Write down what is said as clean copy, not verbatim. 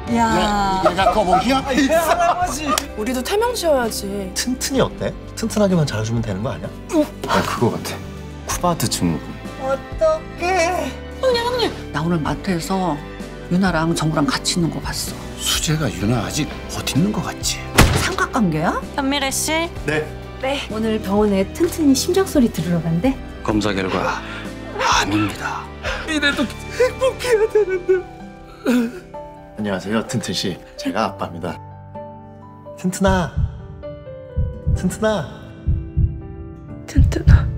야, 얘가 거북이야? 할아버지. 우리도 태명 지어야지. 튼튼이 어때? 튼튼하게만 잘해주면 되는 거 아니야? 나 그거 같아. 쿠바트 증후군. 어떡해. 나 오늘 마트에서 유나랑 정우랑 같이 있는 거 봤어. 수재가 유나 아직 어디 있는 거 같지? 삼각관계야? 현미래 씨. 네. 오늘 병원에 튼튼이 심장 소리 들으러 간대. 검사 결과 암입니다. 이래도 행복해야 되는데. 안녕하세요, 튼튼 씨. 제가 아빠입니다. 튼튼아. 튼튼아. 튼튼아.